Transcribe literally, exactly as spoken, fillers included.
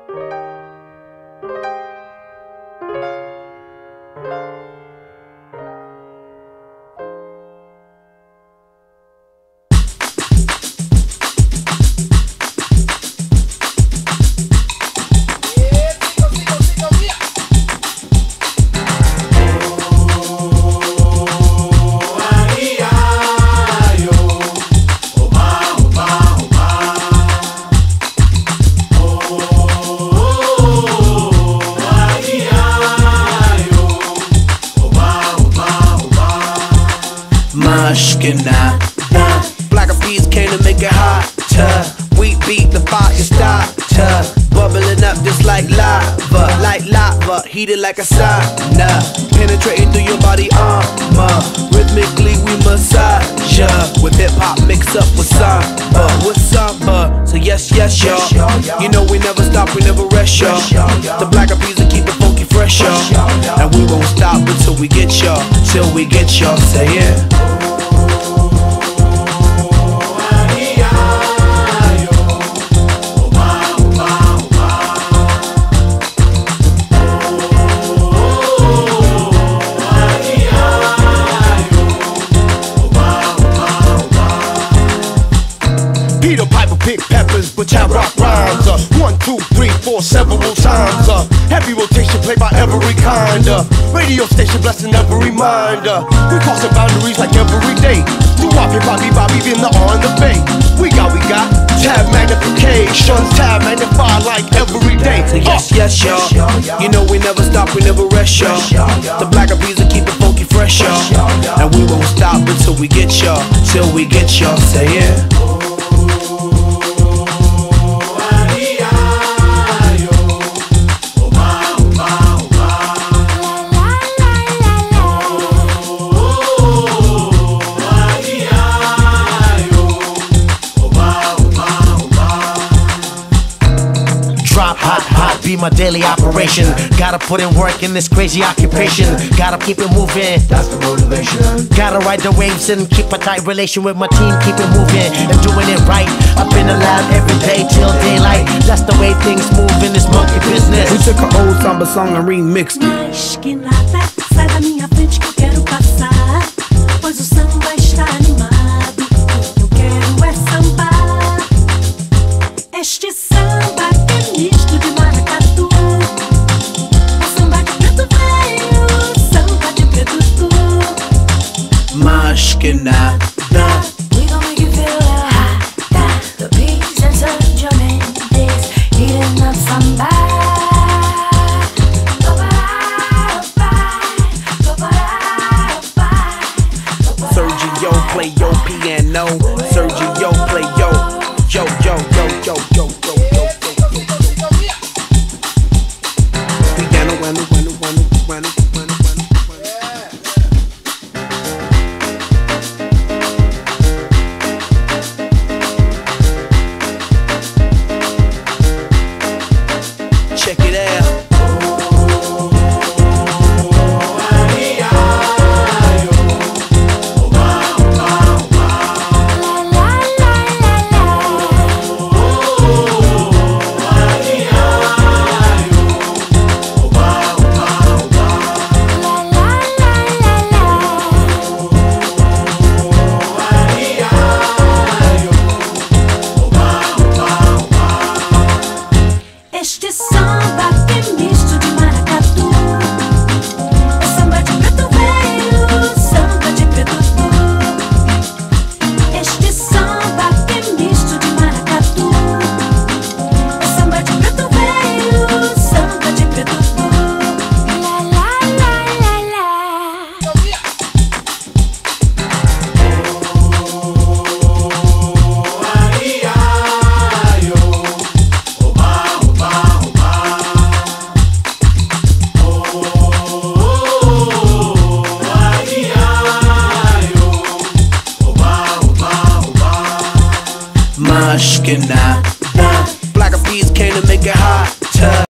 Mushkina, Black Eyed Peas came to make it hotter. We beat the fire starter, bubbling up just like lava, like lava, heated like a sauna, penetrating through your body armor. Rhythmically we massage ya, with hip hop mixed up with samba, with samba. So yes, yes, y'all. You know we never stop, we never rest, y'all. The Black Eyed Peas will keep it funky fresh, y'all. And we won't stop until we get y'all, till we get y'all. Say yeah. Peter Piper pick peppers, but I rock rhymes. Uh, one, two, three, four, several times. Uh, heavy rotation played by every kind. Uh, radio station blessing every mind. Uh, we crossing boundaries like every day. Do wop hip hop, bebop, even the on the bay. We got, we got tab magnification, tab magnify like every day. So yes, yes, y'all. You know we never stop, we never rest, y'all. The Black Eyed Peas will keep it funky fresh, y'all. And we won't stop until we get y'all, till we get y'all. Say yeah. Drop hot, hot, be my daily operation. Gotta put in work in this crazy occupation. Gotta keep it moving, that's the motivation. Gotta ride the waves and keep a tight relation with my team. Keep it moving and doing it right. Up in the lab every day till daylight. That's the way things move in this monkey business. We took an old samba song and remixed it. Mas que nada, sai da minha frente que eu quero passar, pois o samba está animado. O que eu quero é sambar. Este samba é misto de maracatu. É samba de preto velho, samba de preto tu. Mas que nada. We gon' make you feel hot. The beats and such your mendes, eating up samba. Sergio play your piano. Sergio play yo, yo, yo, yo, yo, yo, yo, yo, yo, yo, yo. Piano, piano, piano, piano, piano, piano, piano. Check it out. Este samba é misto de maracatu. É samba de preto velho, samba de preto tu. Este samba é misto de maracatu. É samba de preto velho, samba de preto tu. La la la la la. Mas que nada. Black Eyed Peas came to make it hotter.